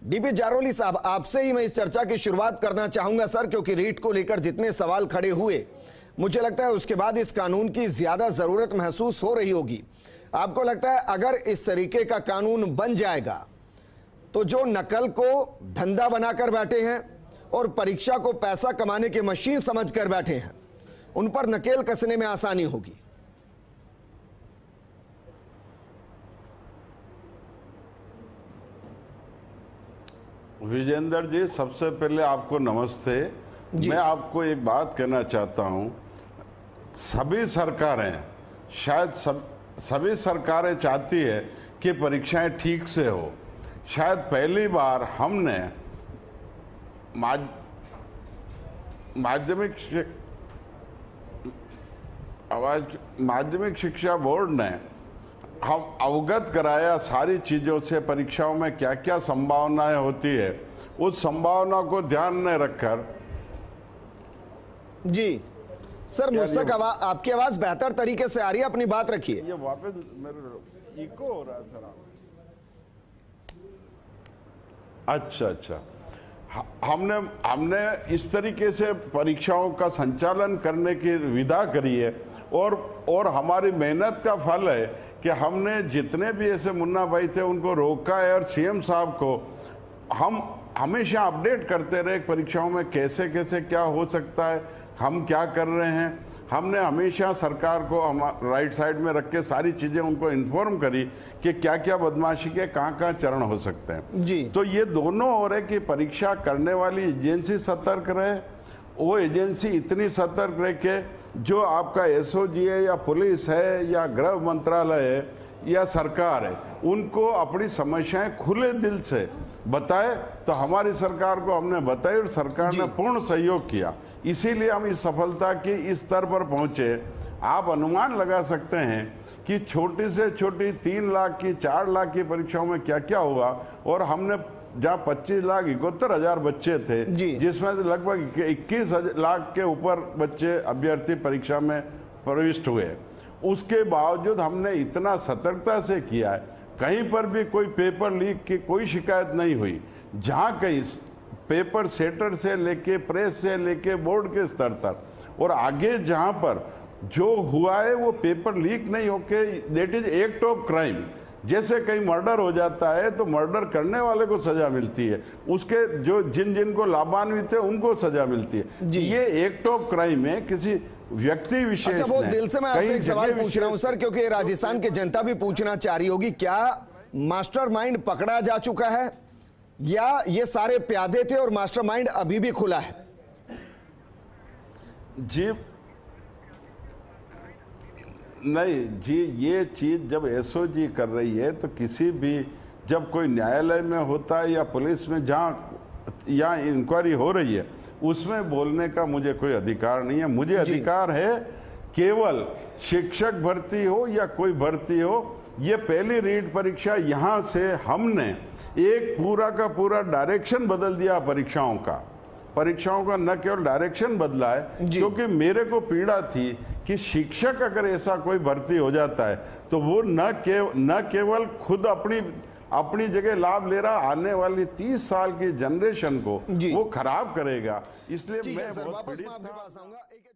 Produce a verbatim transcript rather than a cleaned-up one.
DP Jaroli साहब, आपसे ही मैं इस चर्चा की शुरुआत करना चाहूंगा सर, क्योंकि रीट को लेकर जितने सवाल खड़े हुए, मुझे लगता है उसके बाद इस कानून की ज्यादा जरूरत महसूस हो रही होगी। आपको लगता है अगर इस तरीके का कानून बन जाएगा तो जो नकल को धंधा बनाकर बैठे हैं और परीक्षा को पैसा कमाने की मशीन समझकर बैठे हैं, उन पर नकेल कसने में आसानी होगी? विजेंद्र जी, सबसे पहले आपको नमस्ते। मैं आपको एक बात कहना चाहता हूं, सभी सरकारें, शायद सब सभी सरकारें चाहती है कि परीक्षाएं ठीक से हो। शायद पहली बार हमने माध्यमिक आवाज माध्यमिक शिक्षा बोर्ड ने हम अवगत कराया सारी चीजों से, परीक्षाओं में क्या क्या संभावनाएं होती है, उस संभावना को ध्यान में रखकर। जी सर, मुझ तक आवाज, आपकी आवाज बेहतर तरीके से आ रही है, अपनी बात रखिए। ये वापस मेरे इको हो रहा है सर। अच्छा अच्छा, हमने हमने इस तरीके से परीक्षाओं का संचालन करने की विधा करी है, और और हमारी मेहनत का फल है कि हमने जितने भी ऐसे मुन्ना भाई थे उनको रोका है, और सीएम साहब को हम हमेशा अपडेट करते रहे परीक्षाओं में कैसे कैसे क्या हो सकता है, हम क्या कर रहे हैं। हमने हमेशा सरकार को हम राइट साइड में रख के सारी चीजें उनको इन्फॉर्म करी कि क्या क्या बदमाशी के कहाँ कहाँ चरण हो सकते हैं जी। तो ये दोनों हो रहे कि परीक्षा करने वाली एजेंसी सतर्क रहे, वो एजेंसी इतनी सतर्क रहे कि जो आपका एसओजी है या पुलिस है या गृह मंत्रालय है या सरकार है, उनको अपनी समस्याएं खुले दिल से बताए। तो हमारी सरकार को हमने बताई और सरकार ने पूर्ण सहयोग किया, इसीलिए हम इस सफलता की इस स्तर पर पहुंचे। आप अनुमान लगा सकते हैं कि छोटी से छोटी तीन लाख की, चार लाख की परीक्षाओं में क्या क्या हुआ, और हमने जहाँ पच्चीस लाख इकहत्तर हजार बच्चे थे, जिसमें से लगभग इक्कीस लाख के ऊपर बच्चे अभ्यर्थी परीक्षा में प्रविष्ट हुए, उसके बावजूद हमने इतना सतर्कता से किया है, कहीं पर भी कोई पेपर लीक की कोई शिकायत नहीं हुई। जहाँ कहीं पेपर सेटर से लेके प्रेस से लेके बोर्ड के स्तर तक, और आगे जहाँ पर जो हुआ है वो पेपर लीक नहीं होके, that is act of crime. जैसे कहीं मर्डर हो जाता है तो मर्डर करने वाले को सजा मिलती है, उसके जो जिन जिन को लाभान्वित है उनको सजा मिलती है। ये एक्ट ऑफ क्राइम है, किसी व्यक्ति विशेष। अच्छा, वो दिल से मैं आपसे एक सवाल पूछ रहा हूं सर, क्योंकि राजस्थान की जनता भी पूछना चाह रही होगी, क्या मास्टरमाइंड पकड़ा जा चुका है या ये सारे प्यादे थे और मास्टरमाइंड अभी भी खुला है? जी नहीं जी, ये चीज जब एसओजी कर रही है तो किसी भी, जब कोई न्यायालय में होता है या पुलिस में जहाँ या इंक्वायरी हो रही है, उसमें बोलने का मुझे कोई अधिकार नहीं है। मुझे अधिकार है केवल शिक्षक भर्ती हो या कोई भर्ती हो, ये पहली रीट परीक्षा, यहाँ से हमने एक पूरा का पूरा डायरेक्शन बदल दिया परीक्षाओं का। परीक्षाओं का न केवल डायरेक्शन बदला है, क्योंकि मेरे को पीड़ा थी कि शिक्षक अगर ऐसा कोई भर्ती हो जाता है तो वो न केव न केवल खुद अपनी अपनी जगह लाभ ले रहा, आने वाली तीस साल की जनरेशन को वो खराब करेगा। इसलिए मैं बहुत पीड़ित था।